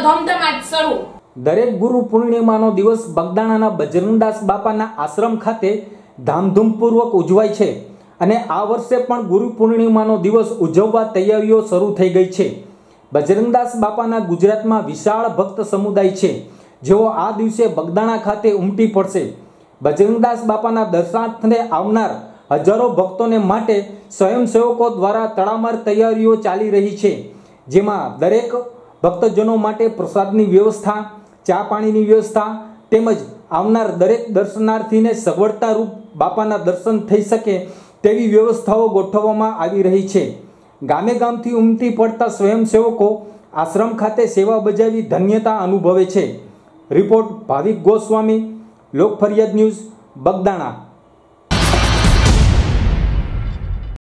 ધમધમાટ શરૂ। દરેક ગુરુ પૂર્ણિમાનો દિવસ બગદાણાના બજરંગદાસ બાપાના આશ્રમ ખાતે ધામધૂમપૂર્વક ઉજવાય છે અને આ વર્ષે પણ ગુરુ પૂર્ણિમાનો દિવસ ઉજવવા તૈયારીઓ શરૂ થઈ ગઈ છે। બજરંગદાસ બાપાના ગુજરાતમાં વિશાળ ભક્ત સમુદાય છે, જેઓ આ દિવસે બગદાણા ખાતે ઉમટી પડશે। બજરંગદાસ બાપાના દર્શનાર્થે આવનાર હજારો ભક્તોને માટે સ્વયંસેવકો દ્વારા તડામાર તૈયારીઓ ચાલી રહી છે, જેમાં દરેક ભક્તજનો માટે પ્રસાદની વ્યવસ્થા, ચા પાણીની વ્યવસ્થા તેમજ આવનાર દરેક દર્શનાર્થીને સગવડતારૂપ બાપાના દર્શન થઈ શકે તેવી વ્યવસ્થાઓ ગોઠવવામાં આવી રહી છે। ગામે ગામથી ઉમટી પડતા સ્વયંસેવકો આશ્રમ ખાતે સેવા બજાવી ધન્યતા અનુભવે છે। Report Bhavik Goswami, Lokfariyad news, Bagdana.